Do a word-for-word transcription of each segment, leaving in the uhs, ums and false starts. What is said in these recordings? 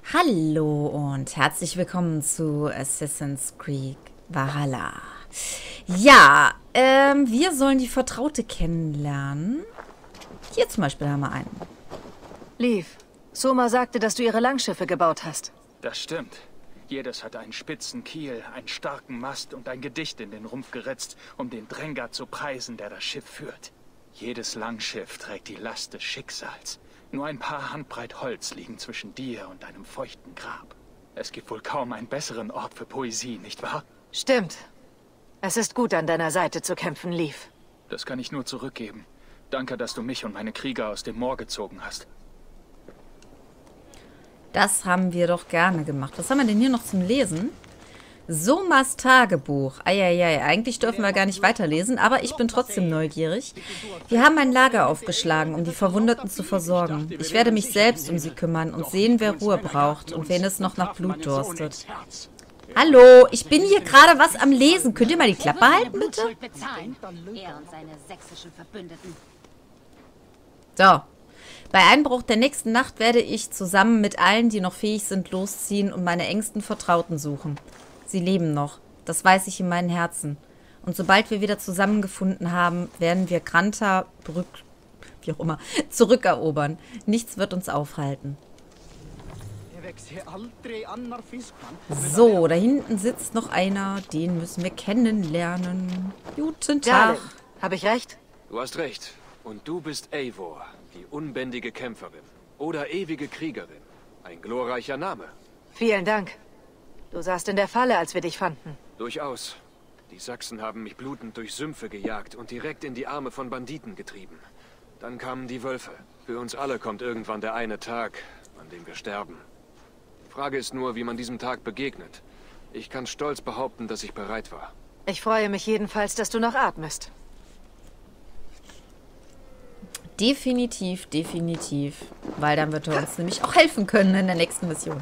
Hallo und herzlich willkommen zu Assassin's Creed Valhalla. Ja, ähm, wir sollen die Vertraute kennenlernen. Hier zum Beispiel haben wir einen. Leaf, Soma sagte, dass du ihre Langschiffe gebaut hast. Das stimmt. Jedes hat einen spitzen Kiel, einen starken Mast und ein Gedicht in den Rumpf geritzt, um den Dränger zu preisen, der das Schiff führt. Jedes Langschiff trägt die Last des Schicksals. Nur ein paar Handbreit Holz liegen zwischen dir und deinem feuchten Grab. Es gibt wohl kaum einen besseren Ort für Poesie, nicht wahr? Stimmt. Es ist gut, an deiner Seite zu kämpfen, Leaf. Das kann ich nur zurückgeben. Danke, dass du mich und meine Krieger aus dem Moor gezogen hast. Das haben wir doch gerne gemacht. Was haben wir denn hier noch zum Lesen? Somas Tagebuch. Eieiei, eigentlich dürfen wir gar nicht weiterlesen, aber ich bin trotzdem neugierig. Wir haben ein Lager aufgeschlagen, um die Verwundeten zu versorgen. Ich werde mich selbst um sie kümmern und sehen, wer Ruhe braucht und wen es noch nach Blut durstet. Hallo, ich bin hier gerade was am Lesen. Könnt ihr mal die Klappe halten, bitte? So. Bei Einbruch der nächsten Nacht werde ich zusammen mit allen, die noch fähig sind, losziehen und meine engsten Vertrauten suchen. Sie leben noch. Das weiß ich in meinem Herzen. Und sobald wir wieder zusammengefunden haben, werden wir Granta, Brück, wie auch immer, zurückerobern. Nichts wird uns aufhalten. So, da hinten sitzt noch einer. Den müssen wir kennenlernen. Guten Tag. Habe ich recht? Du hast recht. Und du bist Eivor, die unbändige Kämpferin. Oder ewige Kriegerin. Ein glorreicher Name. Vielen Dank. Du saßt in der Falle, als wir dich fanden. Durchaus. Die Sachsen haben mich blutend durch Sümpfe gejagt und direkt in die Arme von Banditen getrieben. Dann kamen die Wölfe. Für uns alle kommt irgendwann der eine Tag, an dem wir sterben. Die Frage ist nur, wie man diesem Tag begegnet. Ich kann stolz behaupten, dass ich bereit war. Ich freue mich jedenfalls, dass du noch atmest. Definitiv, definitiv. Weil dann wird er uns nämlich auch helfen können in der nächsten Mission.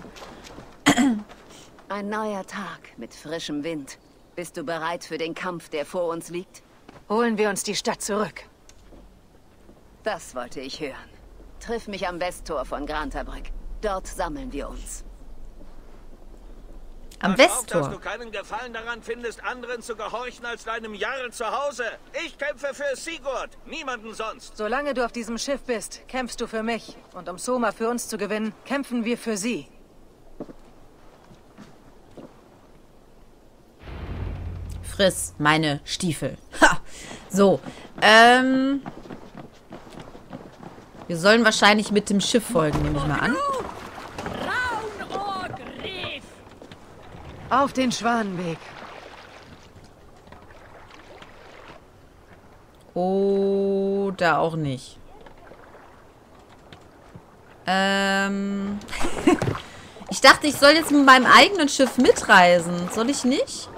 Ein neuer Tag mit frischem Wind. Bist du bereit für den Kampf, der vor uns liegt? Holen wir uns die Stadt zurück. Das wollte ich hören. Triff mich am Westtor von Grantabrück. Dort sammeln wir uns. Am Pass auf, Westtor. dass du keinen Gefallen daran findest, anderen zu gehorchen als deinem Jarl zu Hause. Ich kämpfe für Sigurd, niemanden sonst. Solange du auf diesem Schiff bist, kämpfst du für mich. Und um Soma für uns zu gewinnen, kämpfen wir für sie. Friss meine Stiefel. Ha! So, ähm... wir sollen wahrscheinlich mit dem Schiff folgen, nehme ich mal an. Auf den Schwanenweg. Oder auch nicht. Ähm... ich dachte, ich soll jetzt mit meinem eigenen Schiff mitreisen. Soll ich nicht?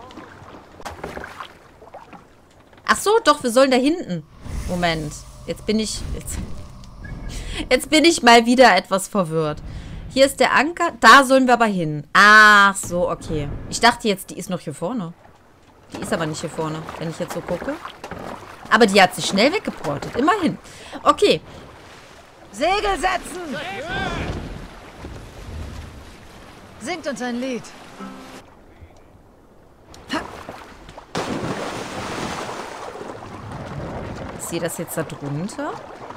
Ach so, doch, wir sollen da hinten. Moment. Jetzt bin ich... Jetzt, jetzt bin ich mal wieder etwas verwirrt. Hier ist der Anker. Da sollen wir aber hin. Ach so, okay. Ich dachte jetzt, die ist noch hier vorne. Die ist aber nicht hier vorne, wenn ich jetzt so gucke. Aber die hat sich schnell weggeportet. Immerhin. Okay. Segel setzen! Singt uns ein Lied. Ich sehe das jetzt da drunter.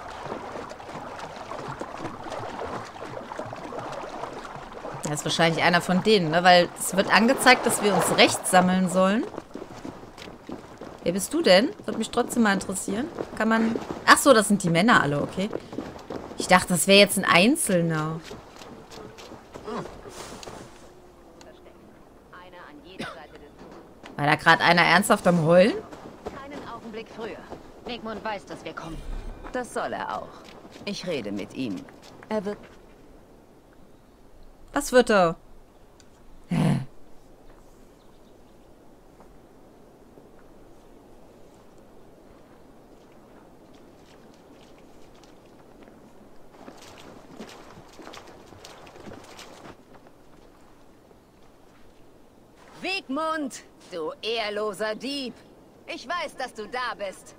Das ist wahrscheinlich einer von denen, ne? Weil es wird angezeigt, dass wir uns rechts sammeln sollen. Wer bist du denn? Würde mich trotzdem mal interessieren. Kann man... Ach so, das sind die Männer alle, okay. Ich dachte, das wäre jetzt ein Einzelner. War da gerade einer ernsthaft am Heulen? Einen Augenblick früher. Wegmund weiß, dass wir kommen. Das soll er auch. Ich rede mit ihm. Er wird... Was wird er? Hä? Wegmund, du ehrloser Dieb. Ich weiß, dass du da bist.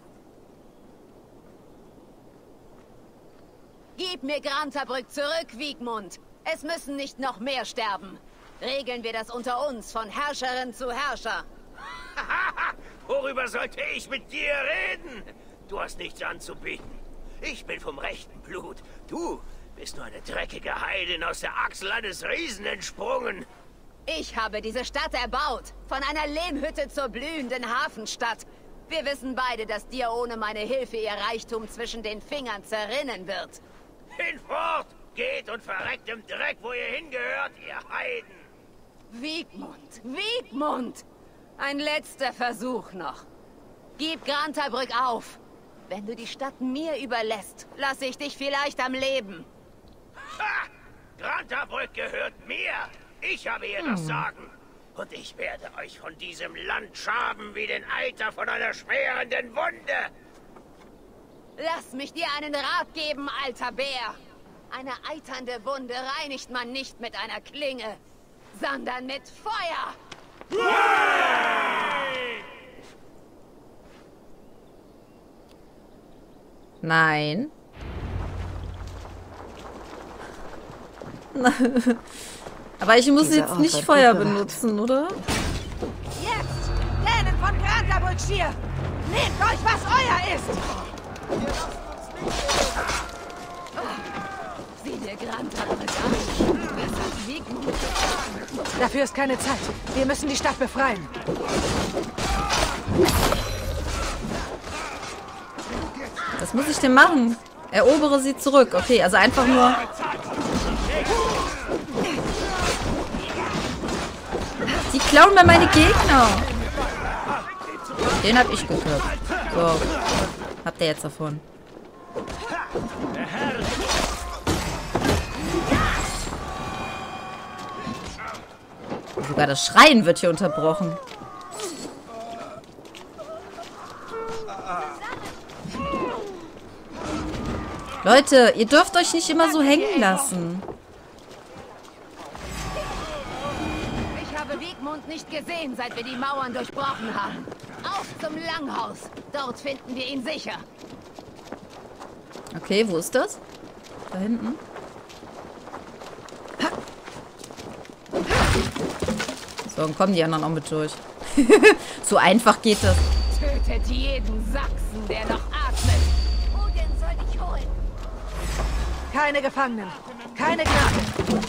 Gib mir Grantabrück zurück, Wigmund. Es müssen nicht noch mehr sterben. Regeln wir das unter uns, von Herrscherin zu Herrscher. Worüber sollte ich mit dir reden? Du hast nichts anzubieten. Ich bin vom rechten Blut. Du bist nur eine dreckige Heidin aus der Achsel eines Riesen entsprungen. Ich habe diese Stadt erbaut. Von einer Lehmhütte zur blühenden Hafenstadt. Wir wissen beide, dass dir ohne meine Hilfe ihr Reichtum zwischen den Fingern zerrinnen wird. Hinfort! Geht und verreckt im Dreck, wo ihr hingehört, ihr Heiden! Wigmund, Wigmund! Ein letzter Versuch noch. Gib Grantabrück auf. Wenn du die Stadt mir überlässt, lasse ich dich vielleicht am Leben. Ha! Grantabrück gehört mir! Ich habe hier das Sagen. Und ich werde euch von diesem Land schaben wie den Eiter von einer schwerenden Wunde. Lass mich dir einen Rat geben, alter Bär. Eine eiternde Wunde reinigt man nicht mit einer Klinge, sondern mit Feuer. Nein. Aber ich muss Dieser jetzt Ort nicht wird Feuer gut bewacht. benutzen, oder? Jetzt! Dänen von Grantabrück-Stier! Nehmt euch, was euer ist! Sieh dir Grantabrück an. Was hat Wigmund getan? Dafür ist keine Zeit. Wir müssen die Stadt befreien. Was muss ich denn machen? Erobere sie zurück. Okay, also einfach nur... Die klauen mir meine Gegner. Den hab ich geköpft. So. Habt ihr jetzt davon. Sogar das Schreien wird hier unterbrochen. Leute, ihr dürft euch nicht immer so hängen lassen. Ich habe Wigmund nicht gesehen, seit wir die Mauern durchbrochen haben. Auf zum Langhaus. Dort finden wir ihn sicher. Okay, wo ist das? Da hinten. So, dann kommen die anderen auch mit durch. So einfach geht das. Tötet jeden Sachsen, der noch atmet. Odin soll dich holen. Keine Gefangenen. Keine Gnade.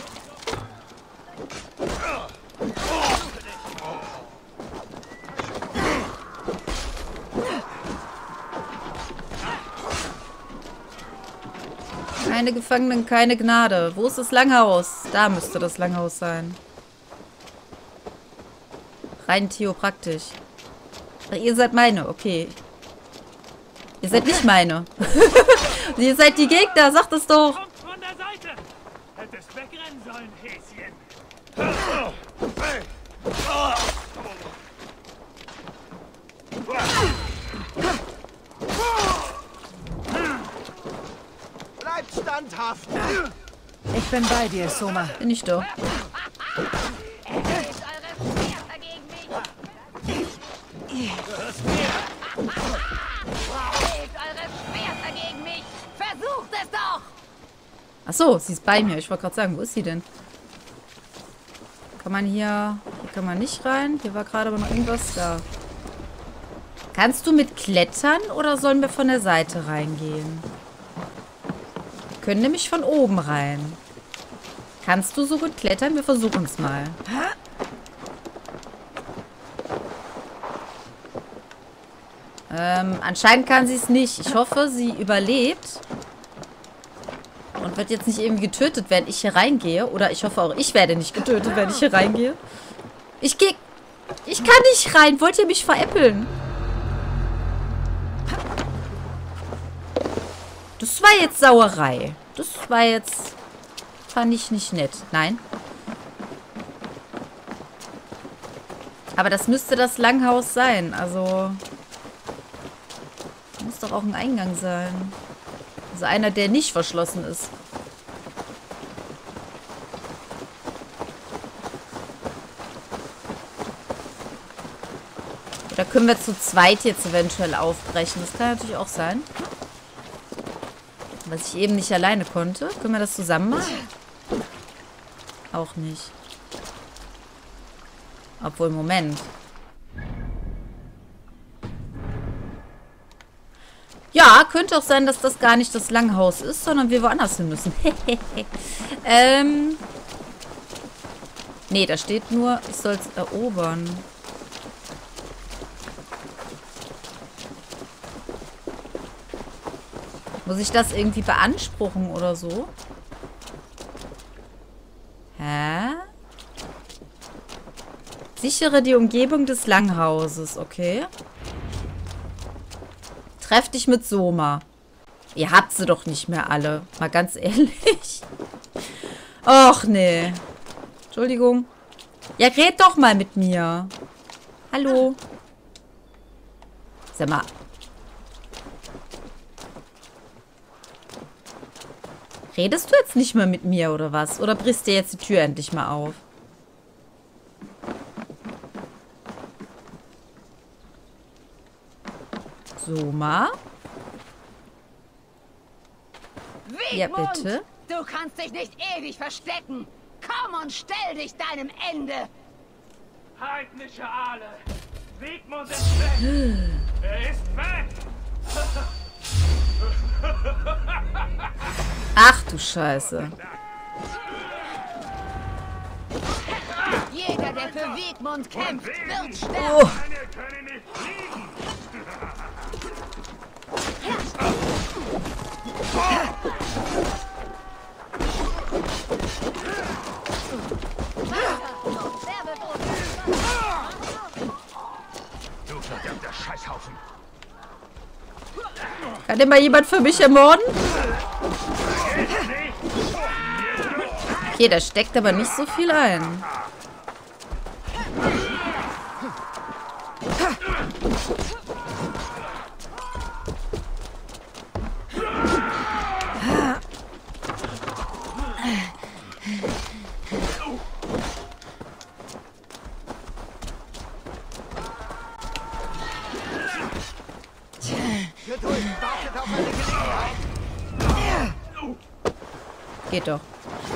Keine Gefangenen, keine Gnade. Wo ist das Langhaus? Da müsste das Langhaus sein. Rein theopraktisch. Ach, ihr seid meine, okay. Ihr seid nicht meine. Ihr seid die Gegner, sagt es doch. Kommt von der Seite! Hättest wegrennen sollen, Häschen. Bleibt standhaft! Ich bin bei dir, Soma. Bin ich doch. Erhebt eure Schwerter gegen mich. Erhebt eure Schwerter gegen mich. Versucht es doch. Ach so, sie ist bei mir. Ich wollte gerade sagen, wo ist sie denn? Kann man hier... Hier kann man nicht rein. Hier war gerade aber noch irgendwas da. Kannst du mit klettern oder sollen wir von der Seite reingehen? Wir können nämlich von oben rein. Kannst du so gut klettern? Wir versuchen es mal. Ähm, anscheinend kann sie es nicht. Ich hoffe, sie überlebt. Und wird jetzt nicht irgendwie getötet, wenn ich hier reingehe. Oder ich hoffe auch, ich werde nicht getötet, wenn ich hier reingehe. Ich gehe... Ich kann nicht rein. Wollt ihr mich veräppeln? Das war jetzt Sauerei. Das war jetzt... Fand ich nicht nett. Nein. Aber das müsste das Langhaus sein. Also... Muss doch auch ein Eingang sein. Also einer, der nicht verschlossen ist. Oder können wir zu zweit jetzt eventuell aufbrechen? Das kann natürlich auch sein. Was ich eben nicht alleine konnte. Können wir das zusammen machen? auch nicht. Obwohl, Moment. Ja, könnte auch sein, dass das gar nicht das Langhaus ist, sondern wir woanders hin müssen. ähm. Nee, da steht nur, ich soll es erobern. Muss ich das irgendwie beanspruchen oder so? Hä? Sichere die Umgebung des Langhauses, okay. Treff dich mit Soma. Ihr habt sie doch nicht mehr alle. Mal ganz ehrlich. Och, nee. Entschuldigung. Ja, red doch mal mit mir. Hallo. Sag mal. Redest du jetzt nicht mehr mit mir, oder was? Oder brichst dir jetzt die Tür endlich mal auf? Soma? Ja, bitte. Du kannst dich nicht ewig verstecken. Komm und stell dich deinem Ende. Heidnische Aale. Wigmund ist weg. Er ist weg. Ach du Scheiße. Jeder, der für Wigmund kämpft, wird sterben. Oh. Du verdammter Scheißhaufen. Kann denn mal jemand für mich ermorden? Okay, da steckt aber nicht so viel ein. Geht doch.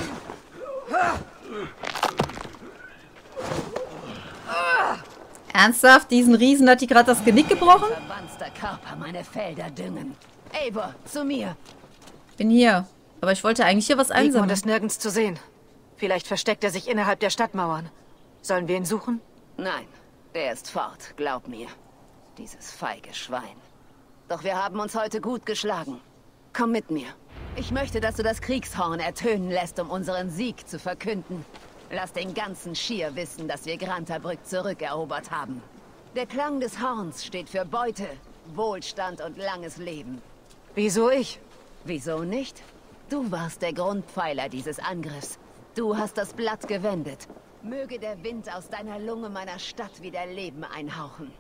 Ernsthaft? Diesen Riesen hat die gerade das Genick gebrochen? Verwandter Körper meine Felder düngen. Eivor, zu mir. Bin hier. Aber ich wollte eigentlich hier was Wigmund einsammeln. ist nirgends zu sehen. Vielleicht versteckt er sich innerhalb der Stadtmauern. Sollen wir ihn suchen? Nein, der ist fort, glaub mir. Dieses feige Schwein. Doch wir haben uns heute gut geschlagen. Komm mit mir. Ich möchte, dass du das Kriegshorn ertönen lässt, um unseren Sieg zu verkünden. Lass den ganzen Schir wissen, dass wir Grantabrück zurückerobert haben. Der Klang des Horns steht für Beute, Wohlstand und langes Leben. Wieso ich? Wieso nicht? Du warst der Grundpfeiler dieses Angriffs. Du hast das Blatt gewendet. Möge der Wind aus deiner Lunge meiner Stadt wieder Leben einhauchen.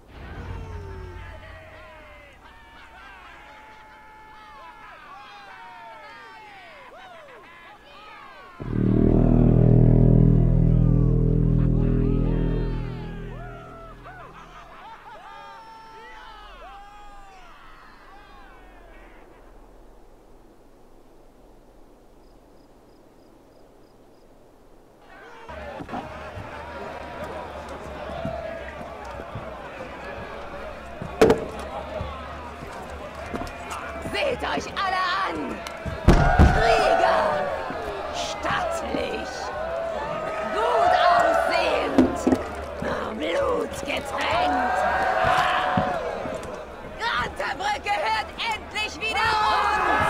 Seht euch alle an! Krieger! Stattlich! Gut aussehend! Blut getränkt! Grantabrück gehört endlich wieder uns!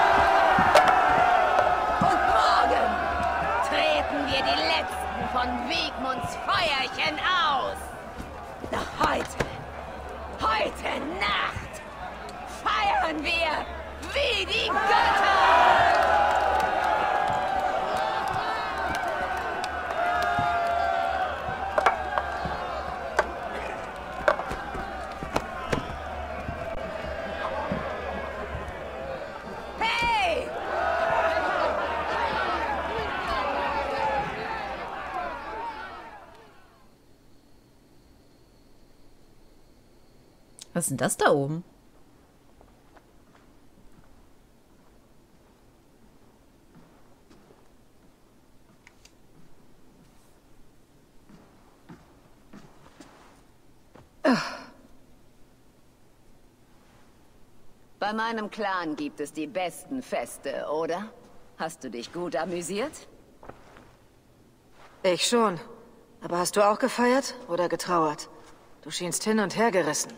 Und morgen treten wir die letzten von Wigmunds Feuerchen aus! Doch heute, heute Nacht feiern wir wie die Götter! Hey! Was ist denn das da oben? Bei meinem Clan gibt es die besten Feste, oder? Hast du dich gut amüsiert? Ich schon. Aber hast du auch gefeiert oder getrauert? Du schienst hin und her gerissen.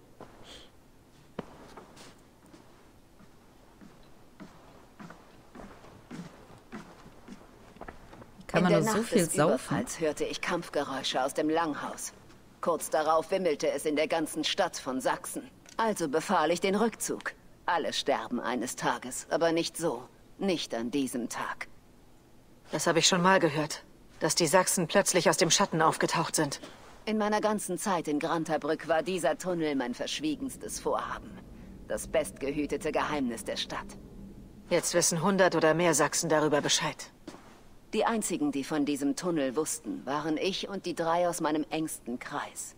Kann man In nur der so Nacht viel des saufen? Überfalls hörte ich Kampfgeräusche aus dem Langhaus. Kurz darauf wimmelte es in der ganzen Stadt von Sachsen. Also befahl ich den Rückzug. Alle sterben eines Tages, aber nicht so. Nicht an diesem Tag. Das habe ich schon mal gehört. Dass die Sachsen plötzlich aus dem Schatten aufgetaucht sind. In meiner ganzen Zeit in Grantabrück war dieser Tunnel mein verschwiegenstes Vorhaben. Das bestgehütete Geheimnis der Stadt. Jetzt wissen hundert oder mehr Sachsen darüber Bescheid. Die einzigen, die von diesem Tunnel wussten, waren ich und die drei aus meinem engsten Kreis.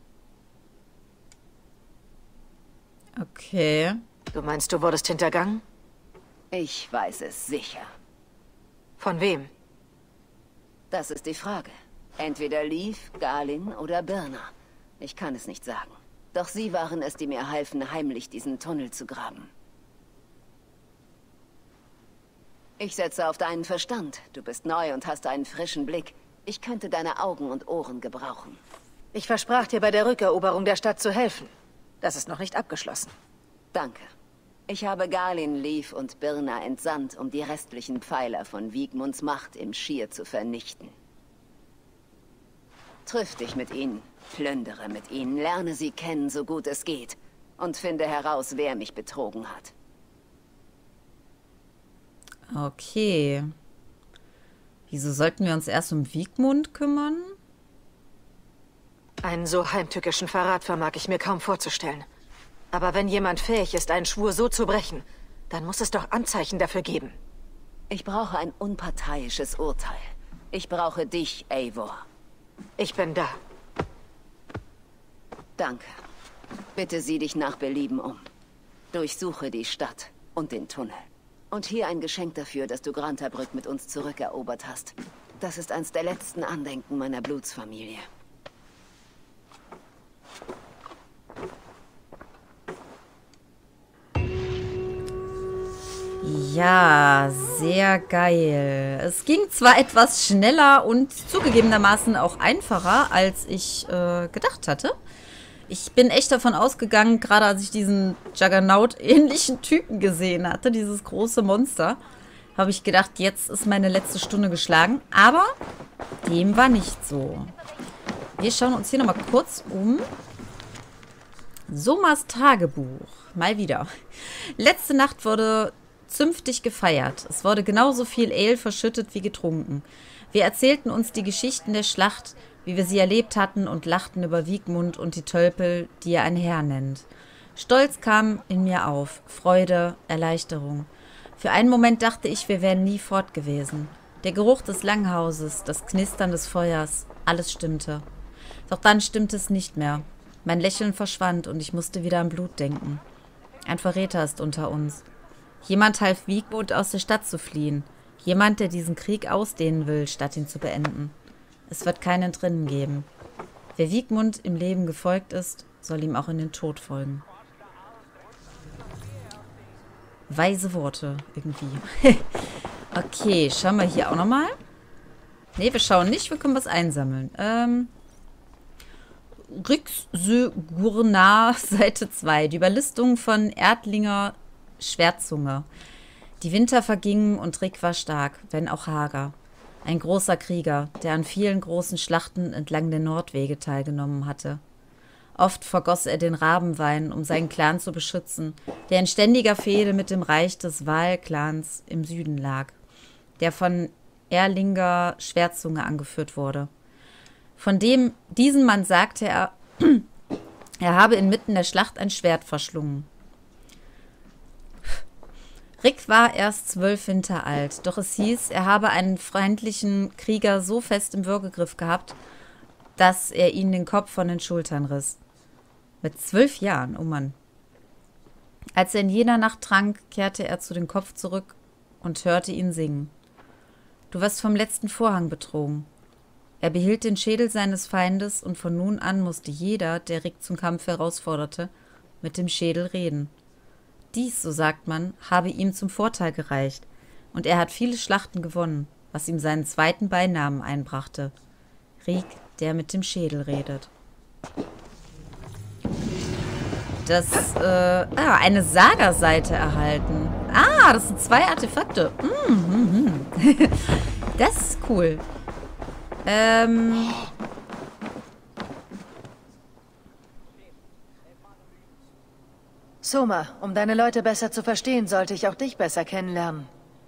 Okay. Du meinst, du wurdest hintergangen? Ich weiß es sicher. Von wem? Das ist die Frage. Entweder Leaf, Galin oder Birna. Ich kann es nicht sagen. Doch sie waren es, die mir halfen, heimlich diesen Tunnel zu graben. Ich setze auf deinen Verstand. Du bist neu und hast einen frischen Blick. Ich könnte deine Augen und Ohren gebrauchen. Ich versprach dir bei der Rückeroberung der Stadt zu helfen. Das ist noch nicht abgeschlossen. Danke. Ich habe Galin, Leaf und Birna entsandt, um die restlichen Pfeiler von Wiegmunds Macht im Schir zu vernichten. Triff dich mit ihnen, plündere mit ihnen, lerne sie kennen, so gut es geht, und finde heraus, wer mich betrogen hat. Okay. Wieso sollten wir uns erst um Wiegmund kümmern? Einen so heimtückischen Verrat vermag ich mir kaum vorzustellen. Aber wenn jemand fähig ist, einen Schwur so zu brechen, dann muss es doch Anzeichen dafür geben. Ich brauche ein unparteiisches Urteil. Ich brauche dich, Eivor. Ich bin da. Danke. Bitte sieh dich nach Belieben um. Durchsuche die Stadt und den Tunnel. Und hier ein Geschenk dafür, dass du Grantabrück mit uns zurückerobert hast. Das ist eins der letzten Andenken meiner Blutsfamilie. Ja, sehr geil. Es ging zwar etwas schneller und zugegebenermaßen auch einfacher, als ich äh, gedacht hatte. Ich bin echt davon ausgegangen, gerade als ich diesen Juggernaut-ähnlichen Typen gesehen hatte, dieses große Monster, habe ich gedacht, jetzt ist meine letzte Stunde geschlagen. Aber dem war nicht so. Wir schauen uns hier nochmal kurz um. Somas Tagebuch. Mal wieder. Letzte Nacht wurde zünftig gefeiert. Es wurde genauso viel Ale verschüttet wie getrunken. Wir erzählten uns die Geschichten der Schlacht, wie wir sie erlebt hatten, und lachten über Wiegmund und die Tölpel, die er ein Herr nennt. Stolz kam in mir auf, Freude, Erleichterung. Für einen Moment dachte ich, wir wären nie fort gewesen. Der Geruch des Langhauses, das Knistern des Feuers, alles stimmte. Doch dann stimmte es nicht mehr. Mein Lächeln verschwand und ich musste wieder an Blut denken. Ein Verräter ist unter uns. Jemand half Wiegmund, aus der Stadt zu fliehen. Jemand, der diesen Krieg ausdehnen will, statt ihn zu beenden. Es wird keinen drinnen geben. Wer Wiegmund im Leben gefolgt ist, soll ihm auch in den Tod folgen. Weise Worte, irgendwie. Okay, schauen wir hier auch nochmal. Ne, wir schauen nicht, wir können was einsammeln. Ähm... Rixö-Gurnar, Seite zwei. Die Überlistung von Erdlinger Schwertzunge. Die Winter vergingen und Rick war stark, wenn auch hager. Ein großer Krieger, der an vielen großen Schlachten entlang der Nordwege teilgenommen hatte. Oft vergoss er den Rabenwein, um seinen Clan zu beschützen, der in ständiger Fehde mit dem Reich des Wahl-Clans im Süden lag, der von Erlinger Schwertzunge angeführt wurde. Von dem, diesem Mann sagte er, er habe inmitten der Schlacht ein Schwert verschlungen. Rick war erst zwölf Winter alt, doch es hieß, er habe einen feindlichen Krieger so fest im Würgegriff gehabt, dass er ihn den Kopf von den Schultern riss. Mit zwölf Jahren, oh Mann. Als er in jener Nacht trank, kehrte er zu dem Kopf zurück und hörte ihn singen. Du wirst vom letzten Vorhang betrogen. Er behielt den Schädel seines Feindes und von nun an musste jeder, der Rick zum Kampf herausforderte, mit dem Schädel reden. Dies, so sagt man, habe ihm zum Vorteil gereicht, und er hat viele Schlachten gewonnen, was ihm seinen zweiten Beinamen einbrachte. Rick, der mit dem Schädel redet. Das, äh, ah, eine Saga-Seite erhalten. Ah, das sind zwei Artefakte. Mm, mm, mm. Das ist cool. Ähm... Soma, um deine Leute besser zu verstehen, sollte ich auch dich besser kennenlernen.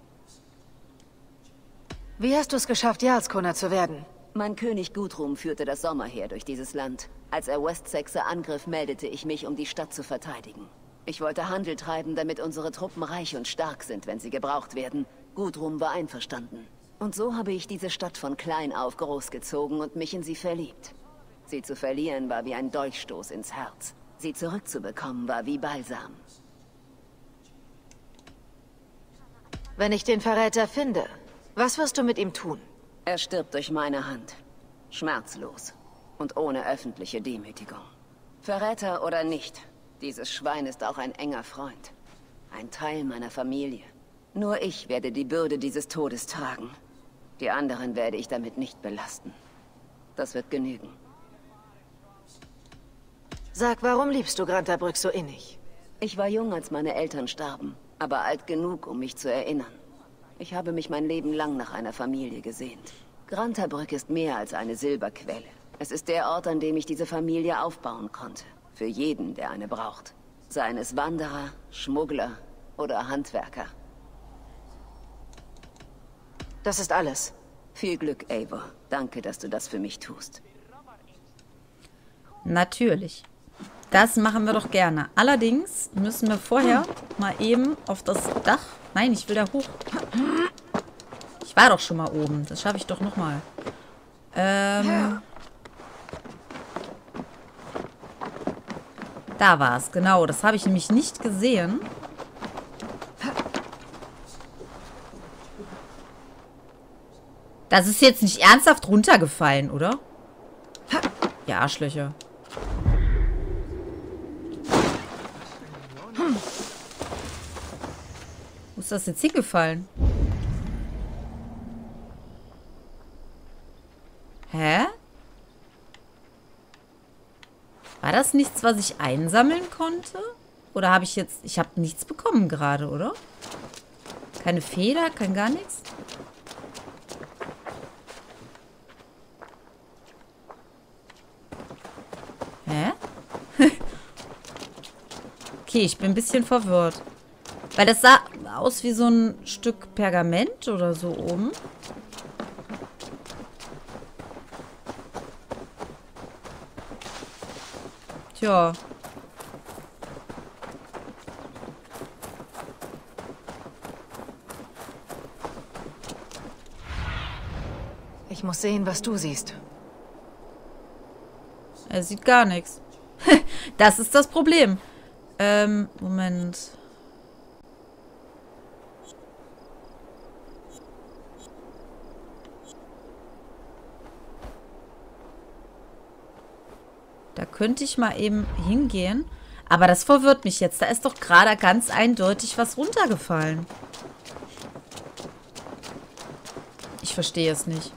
Wie hast du es geschafft, Jarlskona zu werden? Mein König Gudrun führte das Sommerheer durch dieses Land. Als er Westsexer angriff, meldete ich mich, um die Stadt zu verteidigen. Ich wollte Handel treiben, damit unsere Truppen reich und stark sind, wenn sie gebraucht werden. Gudrun war einverstanden. Und so habe ich diese Stadt von klein auf großgezogen und mich in sie verliebt. Sie zu verlieren war wie ein Dolchstoß ins Herz. Sie zurückzubekommen war wie Balsam. Wenn ich den Verräter finde, was wirst du mit ihm tun? Er stirbt durch meine Hand. Schmerzlos. Und ohne öffentliche Demütigung. Verräter oder nicht, dieses Schwein ist auch ein enger Freund. Ein Teil meiner Familie. Nur ich werde die Bürde dieses Todes tragen. Die anderen werde ich damit nicht belasten. Das wird genügen. Sag, warum liebst du Grantabrück so innig? Ich war jung, als meine Eltern starben, aber alt genug, um mich zu erinnern. Ich habe mich mein Leben lang nach einer Familie gesehnt. Grantabrück ist mehr als eine Silberquelle. Es ist der Ort, an dem ich diese Familie aufbauen konnte. Für jeden, der eine braucht. Seien es Wanderer, Schmuggler oder Handwerker. Das ist alles. Viel Glück, Eivor. Danke, dass du das für mich tust. Natürlich. Das machen wir doch gerne. Allerdings müssen wir vorher mal eben auf das Dach. Nein, ich will da hoch. Ich war doch schon mal oben. Das schaffe ich doch nochmal. Ähm. Da war es, genau. Das habe ich nämlich nicht gesehen. Das ist jetzt nicht ernsthaft runtergefallen, oder? Ja, Arschlöcher. Wo ist das jetzt hingefallen? Hä? War das nichts, was ich einsammeln konnte? Oder habe ich jetzt... Ich habe nichts bekommen gerade, oder? Keine Feder, kein gar nichts? Hä? Okay, ich bin ein bisschen verwirrt. Weil das sah aus wie so ein Stück Pergament oder so oben. Tja. Ich muss sehen, was du siehst. Er sieht gar nichts. Das ist das Problem. Ähm, Moment. Da könnte ich mal eben hingehen. Aber das verwirrt mich jetzt. Da ist doch gerade ganz eindeutig was runtergefallen. Ich verstehe es nicht.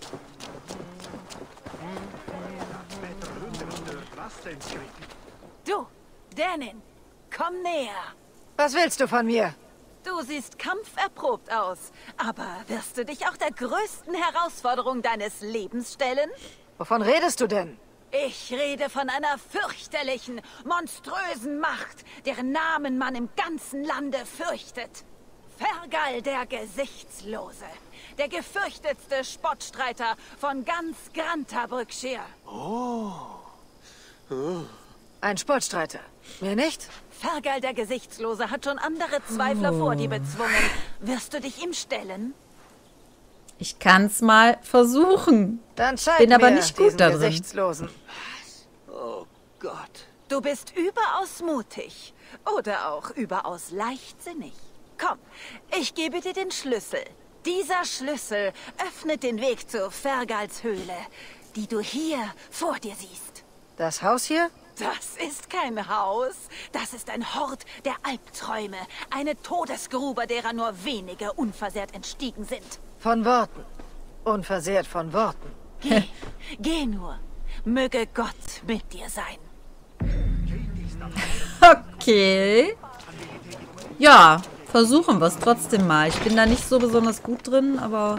Du, Dänin, komm näher. Was willst du von mir? Du siehst kampferprobt aus. Aber wirst du dich auch der größten Herausforderung deines Lebens stellen? Wovon redest du denn? Ich rede von einer fürchterlichen, monströsen Macht, deren Namen man im ganzen Lande fürchtet. Fergal der Gesichtslose. Der gefürchtetste Spottstreiter von ganz Grantabrückshire. Oh. oh. Ein Sportstreiter. Mehr nicht? Fergal der Gesichtslose hat schon andere Zweifler Oh. vor dir bezwungen. Wirst du dich ihm stellen? Ich kann es mal versuchen. Dann zeig Bin aber mir nicht gut diesen da drin. Gesichtslosen. Oh Gott. Du bist überaus mutig. Oder auch überaus leichtsinnig. Komm, ich gebe dir den Schlüssel. Dieser Schlüssel öffnet den Weg zur Fergals Höhle, die du hier vor dir siehst. Das Haus hier? Das ist kein Haus. Das ist ein Hort der Albträume. Eine Todesgrube, derer nur wenige unversehrt entstiegen sind. Von Worten. Unversehrt von Worten. Geh, geh nur. Möge Gott mit dir sein. Okay. Ja, versuchen wir es trotzdem mal. Ich bin da nicht so besonders gut drin, aber...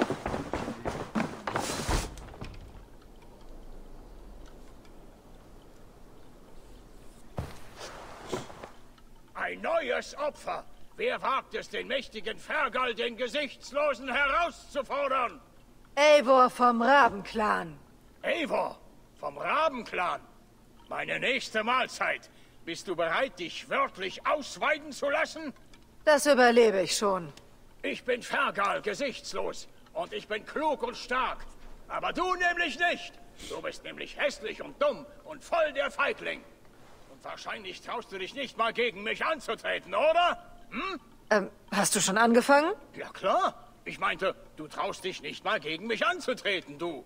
Ein neues Opfer. Wer wagt es, den mächtigen Fergal, den Gesichtslosen, herauszufordern? Eivor vom Rabenclan. Eivor vom Rabenclan. Meine nächste Mahlzeit. Bist du bereit, dich wörtlich ausweiden zu lassen? Das überlebe ich schon. Ich bin Fergal, gesichtslos. Und ich bin klug und stark. Aber du nämlich nicht. Du bist nämlich hässlich und dumm und voll der Feigling. Und wahrscheinlich traust du dich nicht mal gegen mich anzutreten, oder? Hm? Ähm, hast du schon angefangen? Ja klar. Ich meinte, du traust dich nicht mal gegen mich anzutreten, du.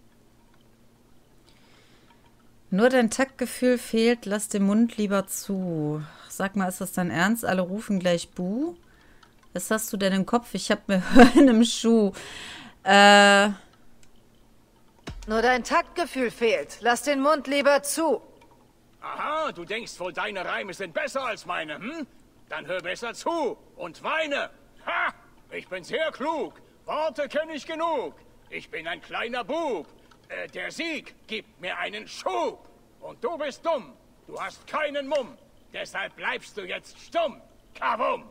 Nur dein Taktgefühl fehlt, lass den Mund lieber zu. Sag mal, ist das dein Ernst? Alle rufen gleich Buh. Was hast du denn im Kopf? Ich hab mir Hören im Schuh. Äh... Nur dein Taktgefühl fehlt. Lass den Mund lieber zu. Aha, du denkst wohl, deine Reime sind besser als meine, hm? Dann hör besser zu und weine. Ha! Ich bin sehr klug. Worte kenne ich genug. Ich bin ein kleiner Bub. Äh, der Sieg gibt mir einen Schub. Und du bist dumm. Du hast keinen Mumm. Deshalb bleibst du jetzt stumm. Kavum!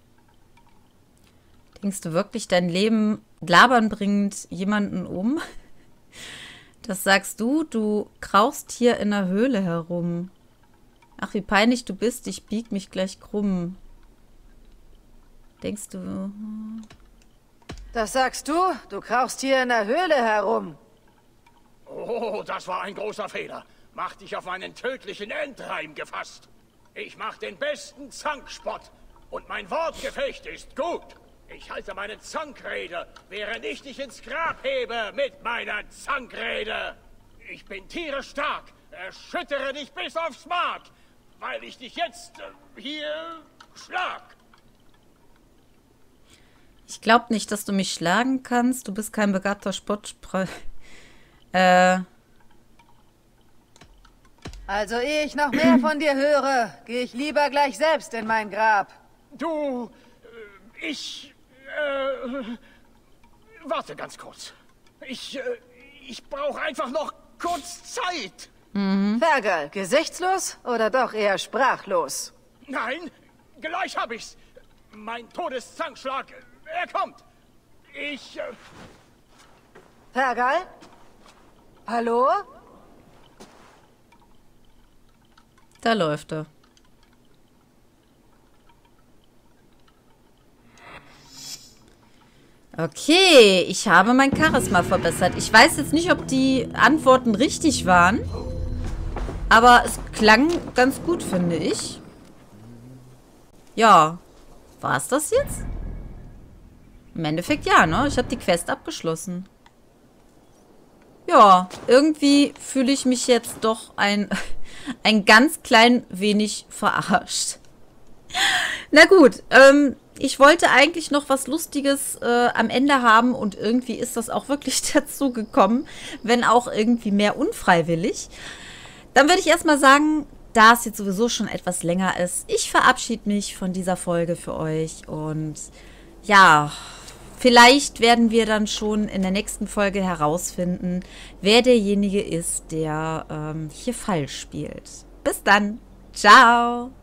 Denkst du wirklich, dein Leben labern bringt jemanden um? Das sagst du, du krauchst hier in der Höhle herum. Ach, wie peinlich du bist, ich bieg mich gleich krumm. Denkst du... Das sagst du? Du krauchst hier in der Höhle herum. Oh, das war ein großer Fehler. Mach dich auf meinen tödlichen Endreim gefasst. Ich mach den besten Zankspott. Und mein Wortgefecht ist gut. Ich halte meine Zankrede, während ich dich ins Grab hebe mit meiner Zankrede. Ich bin tierisch stark, erschüttere dich bis aufs Mark, weil ich dich jetzt äh, hier schlag. Ich glaub nicht, dass du mich schlagen kannst. Du bist kein begabter Sportspre... Äh... Also ehe ich noch mehr von dir höre, gehe ich lieber gleich selbst in mein Grab. Du... Äh, ich... Äh, warte ganz kurz. Ich, äh, ich brauche einfach noch kurz Zeit. Mhm. Fergal, gesichtslos oder doch eher sprachlos? Nein, gleich hab ich's. Mein Todeszankschlag, er kommt. Ich... Äh... Fergal? Hallo? Da läuft er. Okay, ich habe mein Charisma verbessert. Ich weiß jetzt nicht, ob die Antworten richtig waren. Aber es klang ganz gut, finde ich. Ja. War es das jetzt? Im Endeffekt ja, ne? Ich habe die Quest abgeschlossen. Ja, irgendwie fühle ich mich jetzt doch ein, ein ganz klein wenig verarscht. Na gut, ähm... ich wollte eigentlich noch was Lustiges äh, am Ende haben und irgendwie ist das auch wirklich dazu gekommen, wenn auch irgendwie mehr unfreiwillig. Dann würde ich erstmal sagen, da es jetzt sowieso schon etwas länger ist, ich verabschiede mich von dieser Folge für euch und ja, vielleicht werden wir dann schon in der nächsten Folge herausfinden, wer derjenige ist, der ähm, hier falsch spielt. Bis dann. Ciao.